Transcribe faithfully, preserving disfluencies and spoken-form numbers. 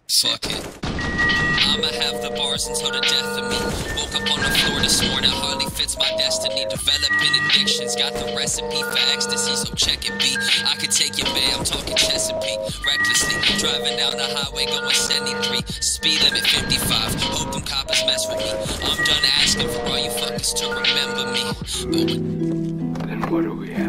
Fuck it. I'ma have the bars until the death of me. Woke up on the floor this morning, hardly fits my destiny. Developing addictions, got the recipe for ecstasy, so check it, B. I could take your bay, I'm talking Chesapeake. Recklessly, driving down the highway going seventy-three. Speed limit fifty-five, hope them coppers mess with me. I'm done asking for all you fuckers to remember me. But then what do we have?